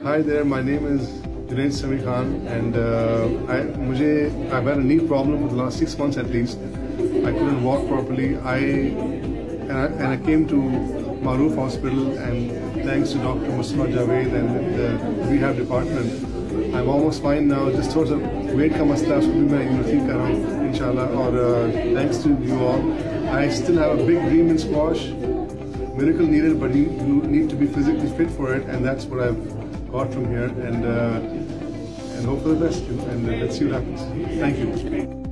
Hi there, my name is Junaid Sami Khan, and I've had a knee problem for the last 6 months at least. I couldn't walk properly. I came to Maroof Hospital, and thanks to Dr. Mustafa Javed and the rehab department, I'm almost fine now. Just sort of wait ka masla usko bhi main ठीक कर रहा हूँ इंशाल्लाह. और thanks to you all, I still have a big dream in squash. Miracle needed, but you need to be physically fit for it, and that's what I've got from here. And hope for the best, and let's see what happens. Thank you.